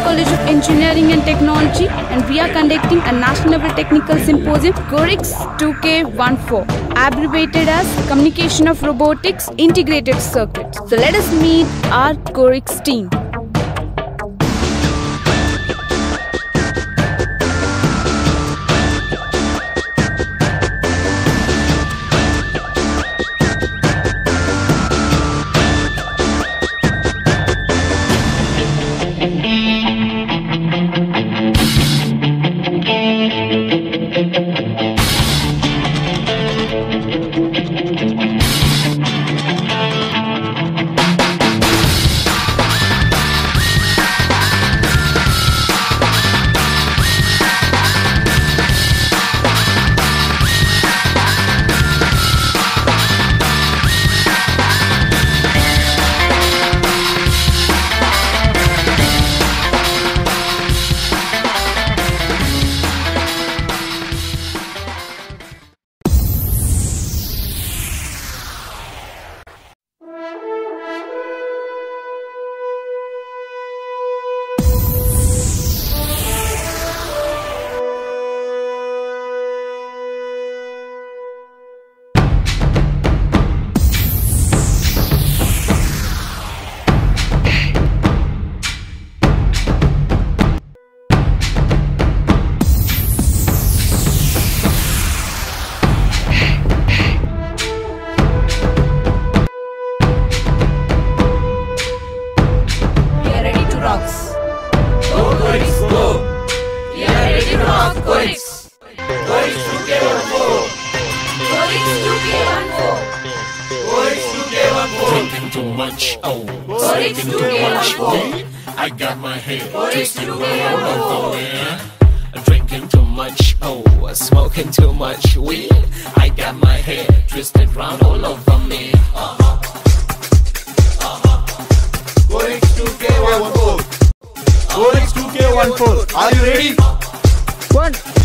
College of Engineering and Technology, and we are conducting a national level technical symposium, Corics 2K14, abbreviated as Communication of Robotics Integrated Circuits. So let us meet our Corics team. Corics. Corics 2K14. Corics 2K14. Corics 2K14. Drinking too much, oh. Corics 2K14. I got my head Corics twisted 2K14. Drinking too much, oh. Smoking too much weed. I got my head twisted round all over me. Corics 2K14. Corics 2K14. Are you ready? 1